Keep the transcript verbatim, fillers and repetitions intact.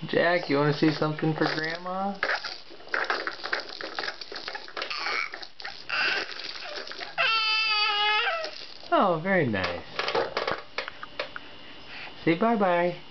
Jack, you want to see something for Grandma? Oh, very nice. Say bye-bye.